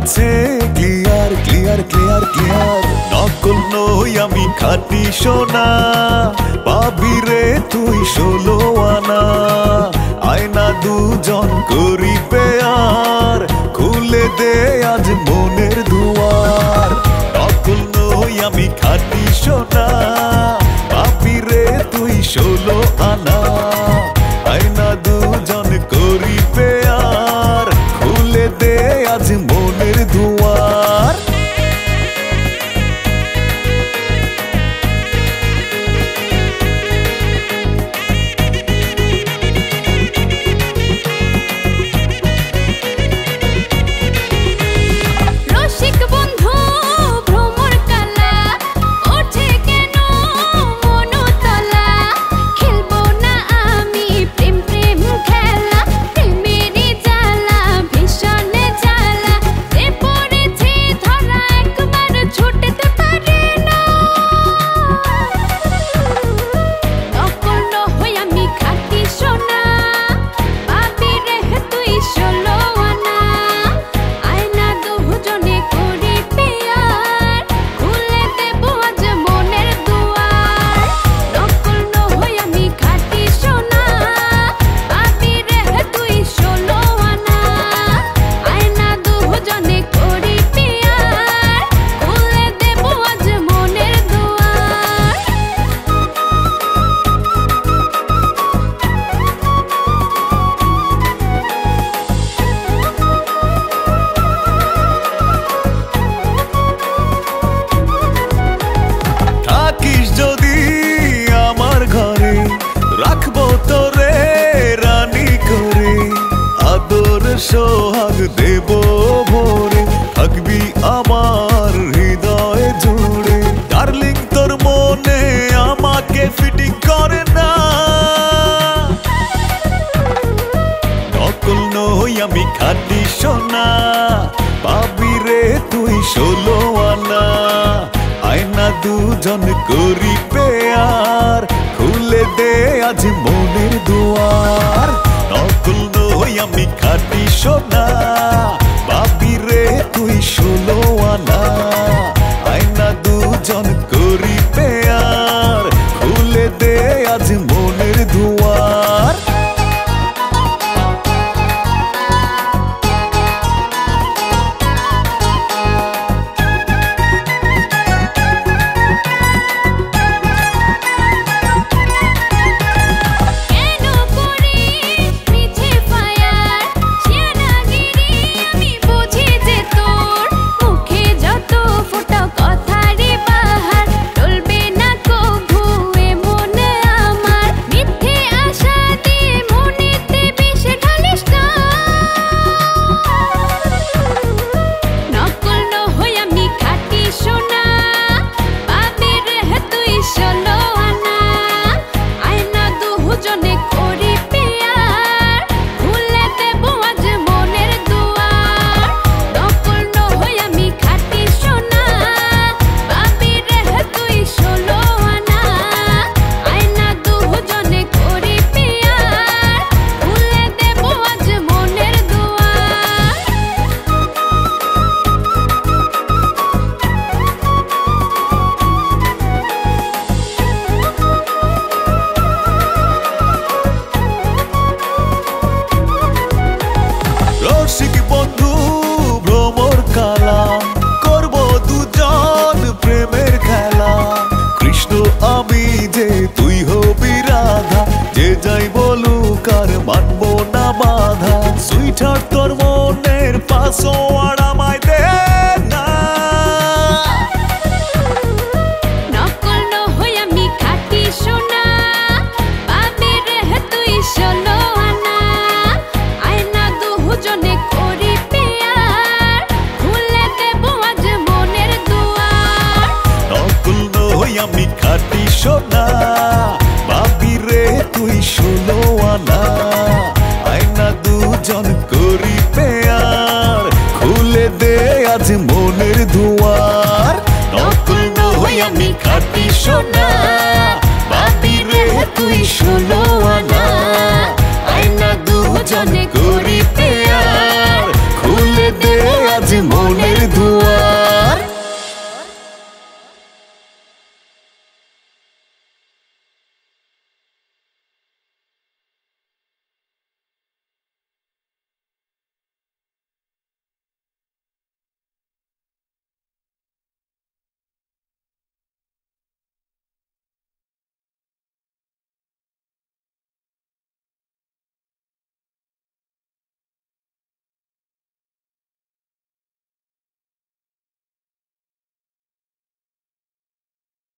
আছে clear clear clear clear. নকল নই আমি খাঁটি সোনা, পাবি রে তুই 16 আনা। আয়না দুজন করি পেয়ার, খুলে দে আজ মনের দুয়ার। নকল নই আমি খাঁটি সোনা, পাবি রে তুই 16 আনা। আয়না দুজন করি পেয়ার, খুলে দে আজ মনের দুয়ার। যদি আমার ঘরে রাখবো তোরে রানী করে, আদর সোহাগ দেব ভরে, থাকবি আমার হৃদয় জুড়ে। ডার্লিং তোর মনে আমাকে ফিটিং করে না, নকল নই আমি খাঁটি সোনা, পাবি রে তুই 16 আনা। আয়না দুজন করি পেয়ার, খুলে দে আজ মনের দুয়ার। নকল নই আমি খাঁটি সোনা, পাবি রে তুই 16 আনা। আয়না দুজন করি পেয়ার, খুলে দে আজ মনের দুয়ার। রসিক বন্ধু ভ্রমর কালা, করব দুজন প্রেমের খেলা। কৃষ্ণ আমি যে তুই হবি রাধা, যে যাই বলুক আর মানবো না বাধা। সুইটহার্ট তোর মনের পাসওয়ার্ড আমায় দে না, নকল নই আমি খাঁটি সোনা, পাবি রে তুই 16 আনা। আয়না দুজনে করি পেয়ার, খুলে দেব আজ মনের দুয়ার। নকল নই আমি খাঁটি সোনা।